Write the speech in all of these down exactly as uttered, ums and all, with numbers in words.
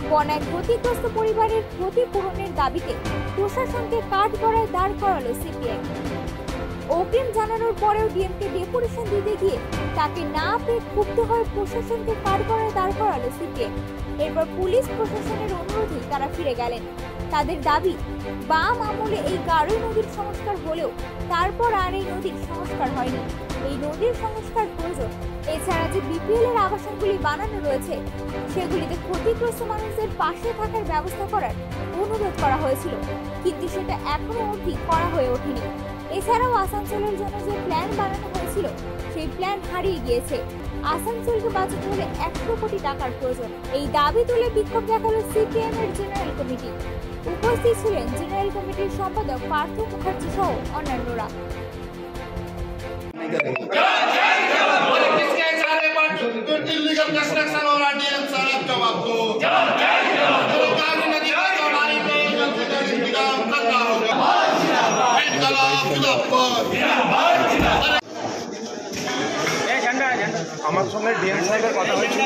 বন্যায় ক্ষতিগ্রস্ত পরিবারের ক্ষতিপূরণের দাবিতে প্রশাসনকে কাঠগড়ায় দাঁড় করালো সিপিএম। অগ্রিম জানানোর পরেও ডিএমকে ডেপুটেশন দিতে গিয়ে তাকে না পেয়ে ক্ষুব্ধ হয়ে প্রশাসনকে কাঠগড়ায় দাঁড় করালো সিপিএম। এরপর পুলিশ প্রশাসনের অনুরোধে তারা ফিরে গেলেন। তাদের দাবি, বাম আমলে এই গাড়ই নদীর সংস্কার হলেও তারপর আর এই নদীর সংস্কার হয়নি। এই নদীর সংস্কার প্রয়োজন। এছাড়া যে বিপিএল এর আবাসনগুলি বানানো রয়েছে সেগুলিতে ক্ষতিগ্রস্ত মানুষদের পাশে থাকার ব্যবস্থা করার অনুরোধ করা হয়েছিল, কিন্তু সেটা এখনো অবধি করা হয়ে ওঠেনি। এছাড়াও আসানসোলের জন্য যে প্ল্যান বানানো হয়েছিল সেই প্ল্যান হারিয়ে গিয়েছে। আসানসোলকে বাঁচাতে হলে একশো কোটি টাকার প্রয়োজন। এই দাবি তুলে বিক্ষোভ দেখালো সিপিএম এর জেনারেল কমিটি। উপস্থিত ছিলেন জেনারেল কমিটির সম্পাদক পার্থ মুখার্জি সহ অন্যান্যরা। আমার সঙ্গে ডিএম সাহেবের কথা হয়েছিল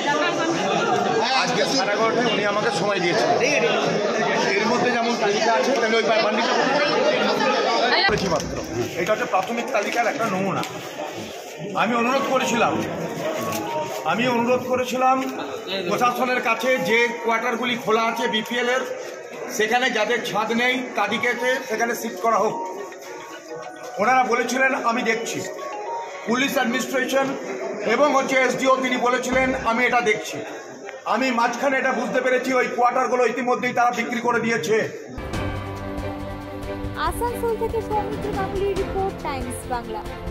আজকে সাড়ে এগারোটায়, উনি আমাকে সময় দিয়েছেন। এর মধ্যে যেমন তালিকা আছে তেমনি ওই বান্ডিটা করেছি মাত্র। এটা হচ্ছে প্রাথমিক তালিকার একটা নমুনা। আমি অনুরোধ করেছিলাম আমি অনুরোধ করেছিলাম প্রশাসনের কাছে যে কোয়ার্টারগুলি খোলা আছে বিপিএল এর, সেখানে যাদের ছাদ নেই তাদেরকে সেখানে শিফট করা হোক। ওনারা বলেছিলেন আমি দেখছি। পুলিশ অ্যাডমিনিস্ট্রেশন এবং হচ্ছে এসডিও তিনি বলেছিলেন আমি এটা দেখছি। আমি মাঝখানে এটা বুঝতে পেরেছি ওই কোয়ার্টারগুলো ইতিমধ্যেই তারা বিক্রি করে দিয়েছে। আসানসোল থেকে সৌমিত্র গাঙ্গুলির রিপোর্ট, টাইমস বাংলা।